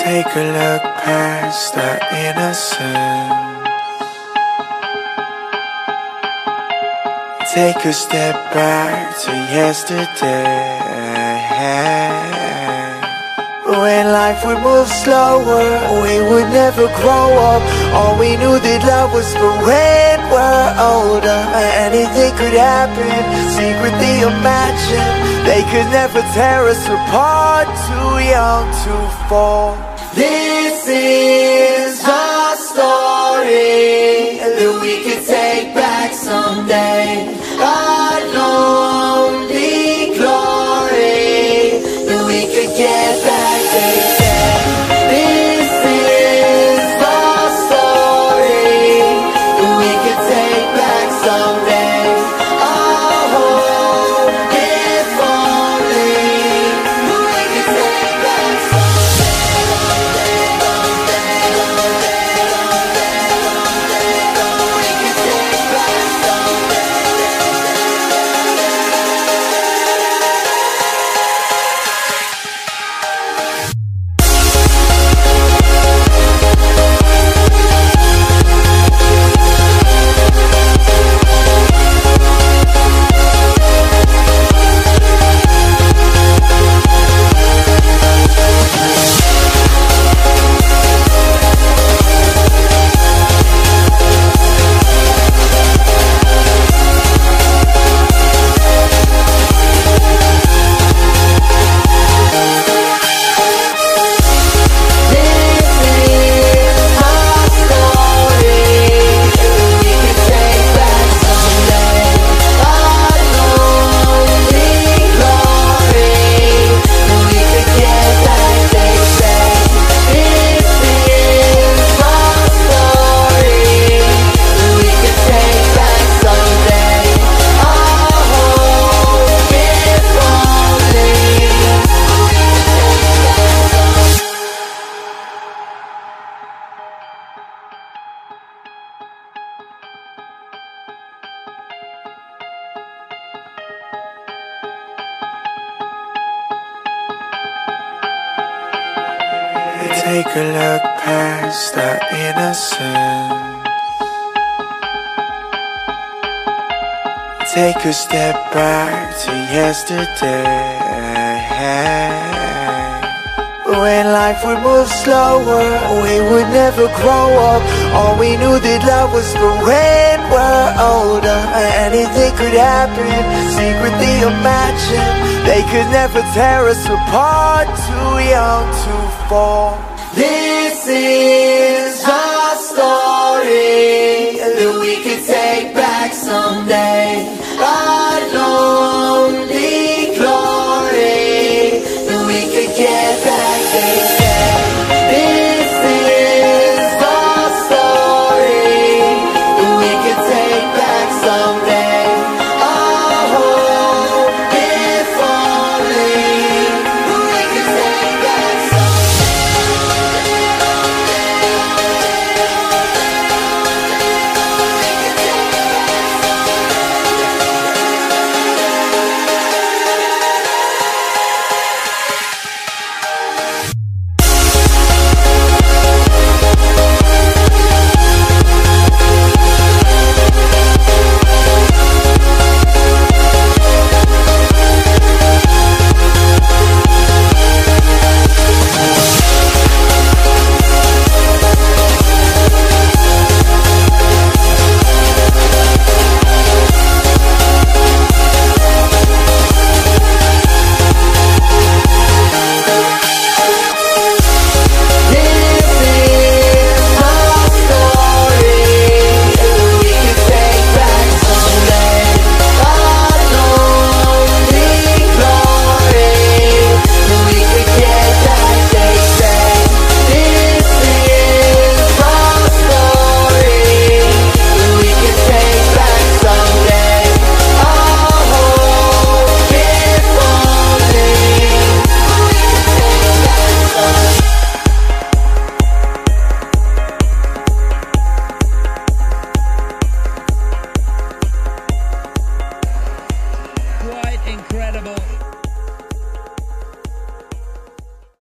Take a look past our innocence. Take a step back to yesterday. When life would move slower, we would never grow up. All we knew that love was for when we're older. Anything could happen, secretly imagine. They could never tear us apart, too young to fall. This is our story that we could take back someday. Our lonely glory that we could get back, they say. This is our story that we could take back someday. Our home, if only we could take back Take a look past our innocence. Take a step back to yesterday. When life would move slower, we would never grow up. All we knew that love was for when we're older. Anything could happen, secretly imagine. They could never tear us apart, too young to fall. This is our story that we could take back someday. Our lonely glory that we could get back, they say. This is our story that we could take back someday. Our home, if only we could take back incredible.